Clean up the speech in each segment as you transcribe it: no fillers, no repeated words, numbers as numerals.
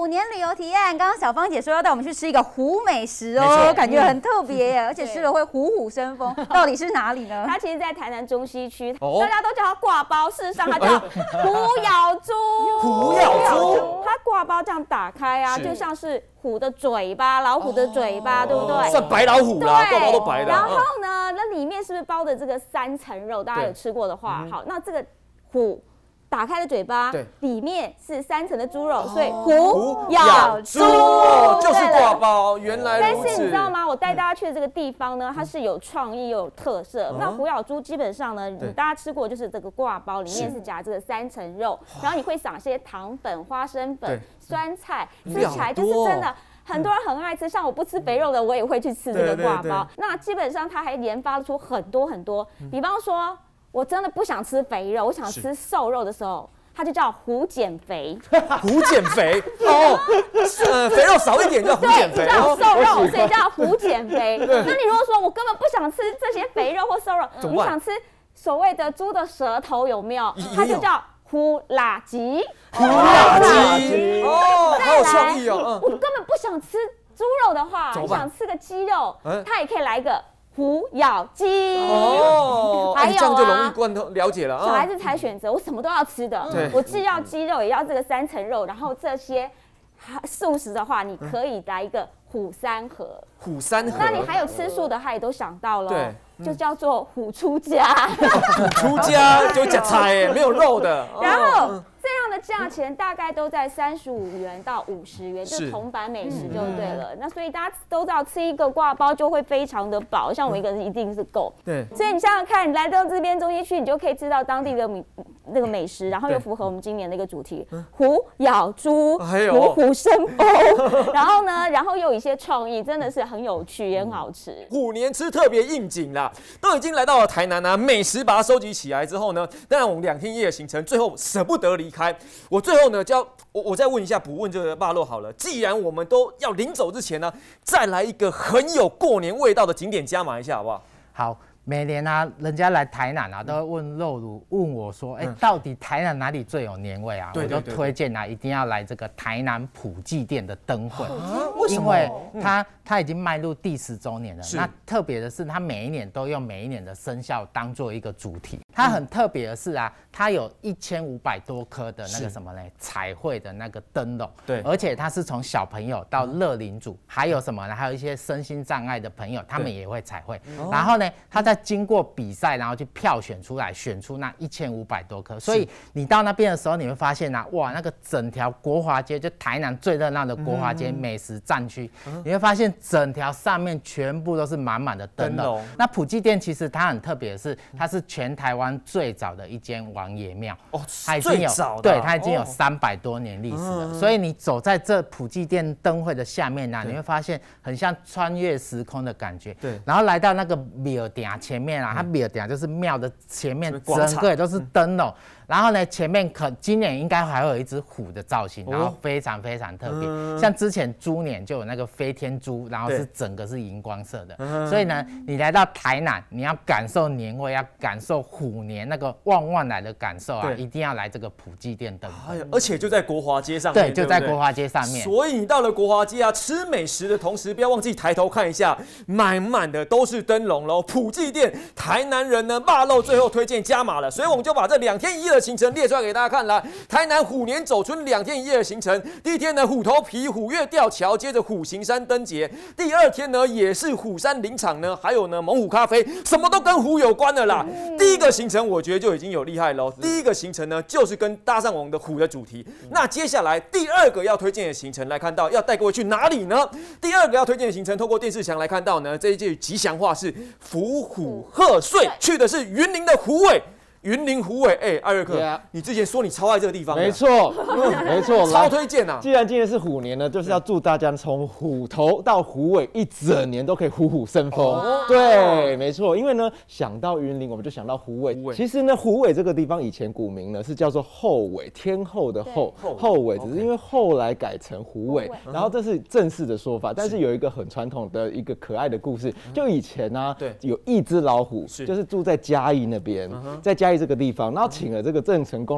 年旅游体验，刚刚小芳姐说要带我们去吃一个虎美食哦，感觉很特别耶，而且吃了会虎虎生风。到底是哪里呢？ 它其实，在台南中西区，大家都叫它挂包，事实上它叫虎咬猪。 虎咬猪， 它挂包这样打开啊，就像是虎的嘴巴，老虎的嘴巴，对不对？ 算白老虎啦，挂包都白的。 然后呢，那里面是不是包的这个3层肉？大家有吃过的话，好，那这个虎打开的嘴巴，里面是3层的猪肉，所以虎咬猪就是挂包。原来如此。 但是你知道吗？我带大家去的这个地方呢，它是有创意又有特色。那虎咬猪基本上呢，大家吃过就是这个挂包里面是夹这个3层肉，然后你会撒些糖粉、花生粉、酸菜，吃起来就是真的。很多人很爱吃，像我不吃肥肉的，我也会去吃这个挂包。那基本上它还研发出很多，比方说。我真的不想吃肥肉，我想吃瘦肉的时候，它就叫虎减肥。 虎减肥哦，肥肉少一点叫虎减肥， 叫瘦肉，所以叫虎减肥。那你如果说我根本不想吃这些肥肉或瘦肉，你想吃所谓的猪的舌头有没有？它就叫虎辣鸡。 虎辣鸡哦，好有创意哦。 我根本不想吃猪肉的话，你想吃个鸡肉，它也可以来个。虎咬鸡哦，还有这样就容易贯通了解了。 小孩子才选择，我什么都要吃的，我既要鸡肉，也要这个3层肉，然后这些素食的话，你可以来一个虎3合。 虎3合， 那你还有吃素的，他也都想到了，对，就叫做虎出家。 虎出家就夹菜，没有肉的。 然后。这样的价钱大概都在35元到50元，就是铜板美食就对了。那所以大家都知道，吃一个挂包就会非常的饱，像我一个人一定是够。对，所以你想想看，你来到这边中西区，你就可以吃到当地的那个美食，然后又符合我们今年的一个主题：虎咬猪，虎虎生风。然后呢，然后又有一些创意，真的是很有趣，也很好吃。 虎年吃特别应景啦，都已经来到了台南啊，美食把它收集起来之后呢，当然我们2天1夜的行程，最后舍不得离开。我最后呢，就要我再问一下，补问这个霸肉好了。既然我们都要临走之前呢，再来一个很有过年味道的景点加码一下，好不好？ 好。每年啊，人家来台南啊，都会问肉乳问我说，到底台南哪里最有年味啊？我就推荐啊，一定要来这个台南普济店的灯会，因为它已经迈入第10周年了。那特别的是，它每一年都用每一年的生肖当做一个主题。它很特别的是啊，它有1500多颗的那个什么呢？彩绘的那个灯笼。对，而且它是从小朋友到乐龄组，还有什么呢？还有一些身心障碍的朋友，他们也会彩绘。然后呢，它在经过比赛，然后去票选出来，选出那1500多颗。所以你到那边的时候，你会发现啊，哇，那个整条国华街，就台南最热闹的国华街美食战区，你会发现整条上面全部都是满满的灯笼。那普济店其实它很特别的是，它是全台湾最早的一间王爷庙哦，它已经有对，它已经有300多年历史了。所以你走在这普济店灯会的下面呢，你会发现很像穿越时空的感觉。对，然后来到那个庙埕前面啊，它庙埕就是庙的前面，整个也都是灯笼。然后呢，前面今年应该还会有一只虎的造型，然后非常非常特别。像之前猪年就有那个飞天猪，然后是整个是荧光色的。所以呢，你来到台南，你要感受年味，要感受虎年那个旺旺来的感受啊，一定要来这个普济店灯会。 而且就在国华街上面， 对，就在国华街上面。 所以你到了国华街啊，吃美食的同时，不要忘记抬头看一下，满满的都是灯笼喽。普济店台南人呢，霸肉最后推荐加码了，所以我们就把这2天1夜的行程列出来给大家看了。台南虎年走春2天1夜的行程，第一天呢虎头皮虎跃吊桥，接着虎形山灯节，第2天呢也是虎山林场呢，还有呢猛虎咖啡，什么都跟虎有关的啦。第一个行程我觉得就已经有厉害喽，第一个行程呢就是跟搭上我们的虎的主题。那接下来第2个要推荐的行程来看到，要带各位去哪里呢？第2个要推荐的行程，透过电视墙来看到呢，这一句吉祥话是伏虎贺岁，去的是云林的虎尾。云林虎尾，艾瑞克，你之前说你超爱这个地方， 没错，没错， 超推荐啊！ 既然今天是虎年呢，就是要祝大家从虎头到虎尾一整年都可以虎虎生风。对，没错，因为呢，想到云林，我们就想到虎尾。其实呢，虎尾这个地方以前古名呢是叫做后尾，天后的后，后尾，只是因为后来改成虎尾，然后这是正式的说法。但是有一个很传统的一个可爱的故事，就以前呢，有一只老虎，就是住在嘉义那边，在嘉义这个地方，然后请了这个郑成功来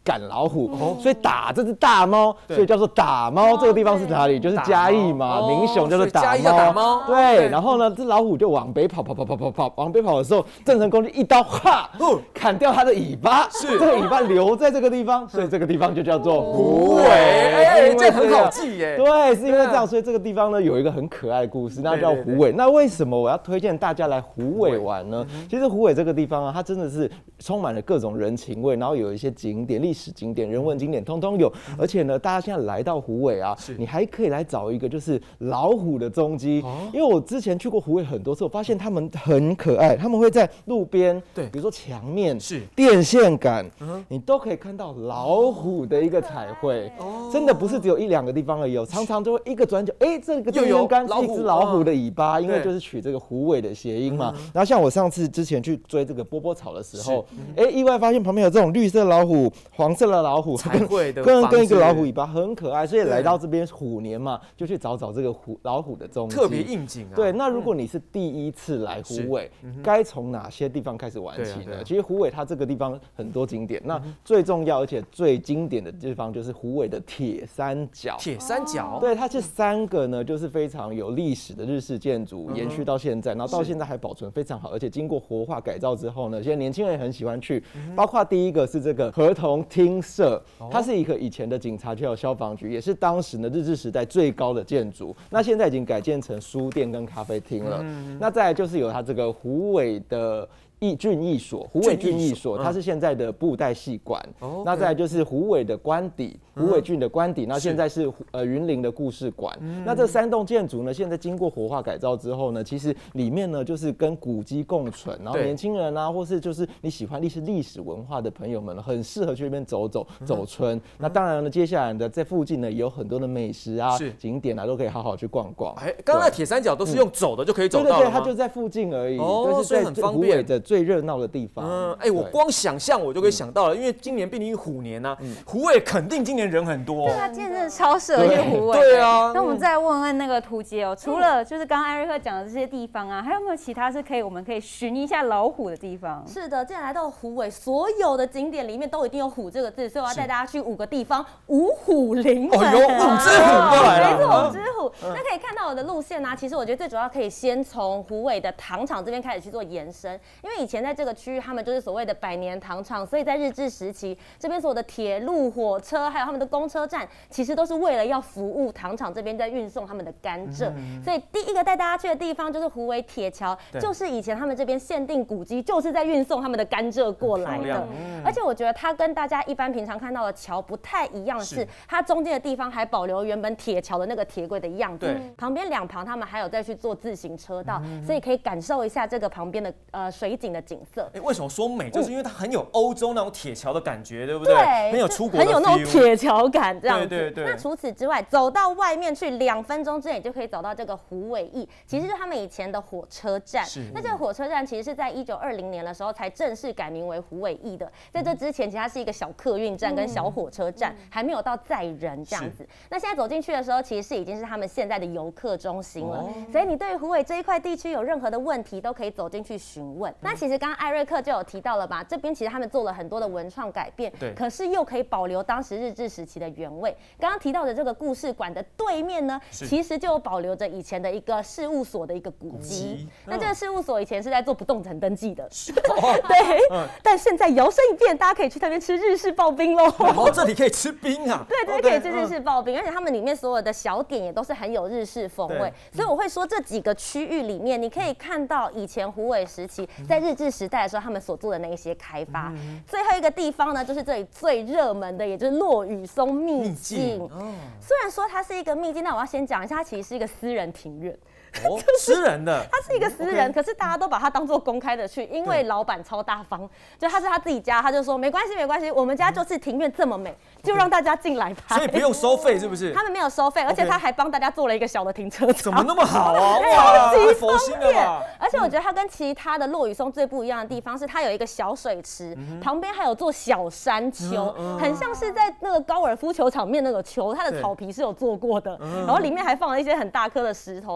赶老虎，所以打这只大猫，所以叫做打猫。这个地方是哪里？就是嘉义嘛，民雄叫做打猫。对，然后呢，这老虎就往北跑，往北跑的时候，郑成功就一刀砍掉它的尾巴，是这个尾巴留在这个地方，所以这个地方就叫做虎尾。 这很好记耶。 对，是因为这样，所以这个地方呢有一个很可爱的故事，那叫虎尾。那为什么我要推荐大家来虎尾玩呢？其实虎尾这个地方啊，它真的是充满了各种人情味，然后有一些景点、历史景点、人文景点，通通有。而且呢，大家现在来到虎尾啊，你还可以来找一个就是老虎的踪迹。因为我之前去过虎尾很多次，我发现他们很可爱，他们会在路边，对，比如说墙面、电线杆，你都可以看到老虎的一个彩绘。真的不是只有1-2个地方而已，常常就会一个转角，这个电线杆是一只老虎的尾巴，因为就是取这个虎尾的谐音嘛。然后像我上次之前去追这个波波草的时候，意外发现旁边有这种绿色老虎、黄色的老虎，跟一个老虎尾巴很可爱，所以来到这边虎年嘛，就去找这个老虎的踪迹， 特别应景啊。 对，那如果你是第一次来虎尾，该从哪些地方开始玩起呢？其实虎尾它这个地方很多景点，那最重要而且最经典的地方就是虎尾的铁三角。 铁三角， 对，它是3个呢，就是非常有历史的日式建筑，延续到现在，然后到现在还保存非常好，而且经过活化改造之后呢，现在年轻人也很喜欢去。包括第一个是这个合同厅舍，它是一个以前的警察局和消防局，也是当时呢日治时代最高的建筑。那现在已经改建成书店跟咖啡厅了。那再来就是有它这个虎尾的郡役所，虎尾郡役所，它是现在的布袋戏馆。那再来就是虎尾的官邸，虎尾郡的官邸，那现在是云林的故事馆。那这3栋建筑呢，现在经过活化改造之后呢，其实里面呢就是跟古迹共存，然后年轻人啊，或是就是你喜欢历史文化的朋友们，很适合去那边走春。那当然呢，接下来的在附近呢也有很多的美食啊、景点啊，都可以好好去逛逛。 刚刚铁三角都是用走的就可以走到了吗？ 对，它就在附近而已， 所以很方便。 虎尾的最热闹的地方。 我光想象我就可以想到了，因为今年毕竟是虎年啊，虎尾肯定今年人很多。 对啊，今年真的超适合去虎尾。 对啊。 那我们再问问那个屠洁哦，除了就是刚刚艾瑞克讲的这些地方啊，还有没有其他是我们可以寻一下老虎的地方？ 是的，既然来到虎尾，所有的景点里面都一定有虎这个字，所以我要带大家去5个地方，五虎临门。 有5只虎过来了。 没错，5只虎。那可以看到我的路线啊，其实我觉得最主要可以先从虎尾的糖厂这边开始去做延伸，因为以前在这个区域，他们就是所谓的100年糖厂，所以在日治时期，这边所有的铁路、火车，还有他们的公车站，其实都是为了要服务糖厂这边在运送他们的甘蔗。所以第一个带大家去的地方就是虎尾铁桥，就是以前他们这边限定古迹，就是在运送他们的甘蔗过来的。而且我觉得它跟大家一般平常看到的桥不太一样的是，它中间的地方还保留原本铁桥的那个铁轨的样子。旁边2旁他们还有再去做自行车道，所以可以感受一下这个旁边的水景的景色。 为什么说美？就是因为它很有欧洲那种铁桥的感觉，对不对？很有出国的 feel， 很有那种铁桥感这样子。 对。 那除此之外，走到外面去2分钟之内就可以走到这个虎尾驿，其实就是他们以前的火车站。那这个火车站其实是在1920年的时候才正式改名为虎尾驿的，在这之前其实它是一个小客运站跟小火车站，还没有到载人这样子。那现在走进去的时候，其实已经是他们现在的游客中心了。所以你对于虎尾这一块地区有任何的问题，都可以走进去询问。那其实刚刚艾瑞克就有提到了吧，这边其实他们做了很多的文创改变，可是又可以保留当时日治时期的原味。刚刚提到的这个故事馆的对面呢，其实就有保留着以前的一个事务所的一个古迹。那这个事务所以前是在做不动产登记的，对。但现在摇身一变，大家可以去那边吃日式刨冰喽。 然后这里可以吃冰啊， 对，可以吃日式刨冰，而且他们里面所有的小点也都是很有日式风味。所以我会说这几个区域里面，你可以看到以前虎尾时期在日治时代的时候他们所做的那一些开发。最后一个地方呢，就是这里最热门的，也就是落羽松秘境。虽然说它是一个秘境，但我要先讲一下，它其实是一个私人庭院。 私人的， 他是一个私人，可是大家都把它当做公开的去，因为老板超大方，就他是他自己家，他就说没关系，我们家就是庭院这么美，就让大家进来拍， 所以不用收费是不是？ 他们没有收费，而且他还帮大家做了一个小的停车场， 怎么那么好啊？哇，太佛心了吧！ 而且我觉得它跟其他的落羽松最不一样的地方是，它有一个小水池，旁边还有座小山丘，很像是在那个高尔夫球场面那个球，它的草皮是有做过的，然后里面还放了一些很大颗的石头，所以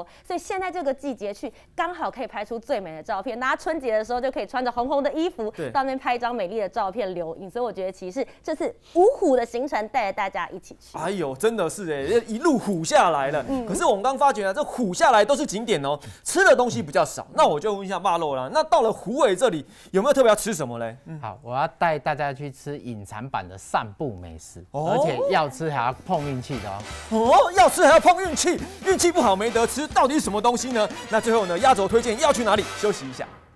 现在这个季节去，刚好可以拍出最美的照片。大家春节的时候就可以穿着红红的衣服，到那边拍一张美丽的照片留影。所以我觉得其实这次五虎的行程带着大家一起去。 哎呦，真的是一路虎下来了。可是我们刚发觉啊，这虎下来都是景点哦，吃的东西比较少。那我就问一下霸肉啦，那到了虎尾这里有没有特别要吃什么嘞？ 好，我要带大家去吃隐藏版的散步美食，而且要吃还要碰运气的哦，要吃还要碰运气，运气不好没得吃，到底是什么东西呢？那最后呢，压轴推荐要去哪里？休息一下。